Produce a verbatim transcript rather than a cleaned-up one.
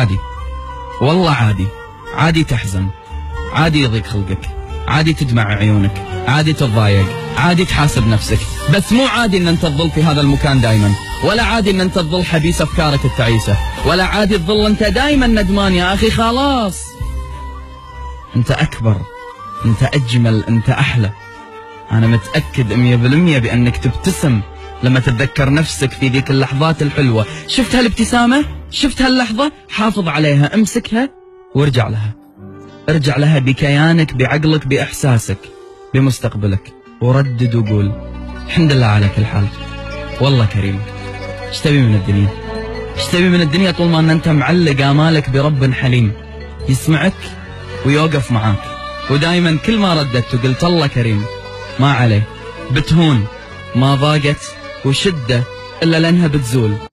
عادي، والله عادي، عادي تحزن، عادي يضيق خلقك، عادي تدمع عيونك، عادي تتضايق، عادي تحاسب نفسك، بس مو عادي ان انت تظل في هذا المكان دائما، ولا عادي ان انت تظل حبيس افكارك التعيسة، ولا عادي تظل انت دائما ندمان. يا اخي خلاص، انت اكبر، انت اجمل، انت احلى. انا متأكد مية بالمية بانك تبتسم لما تتذكر نفسك في ذيك اللحظات الحلوة. شفت هالابتسامة؟ شفت هاللحظة؟ حافظ عليها، امسكها وارجع لها، ارجع لها بكيانك، بعقلك، بإحساسك، بمستقبلك، وردد وقول الحمد لله على كل حال، والله كريم. ايش تبي من الدنيا؟ ايش تبي من الدنيا طول ما ان انت معلق آمالك برب حليم يسمعك ويوقف معاك، ودائما كل ما رددت وقلت الله كريم ما عليه، بتهون، ما ضاقت وشدة إلا لأنها بتزول.